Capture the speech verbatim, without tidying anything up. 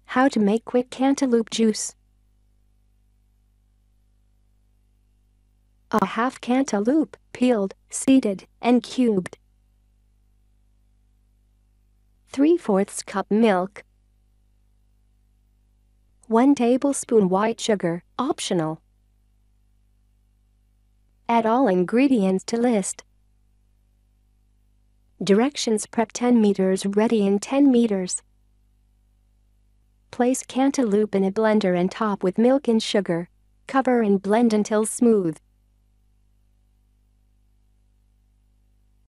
How to make quick cantaloupe juice. A half cantaloupe, peeled, seeded, and cubed. three fourths cup milk. one tablespoon white sugar, optional. Add all ingredients to list. Directions: prep ten meters, ready in ten meters. Place cantaloupe in a blender and top with milk and sugar. Cover and blend until smooth.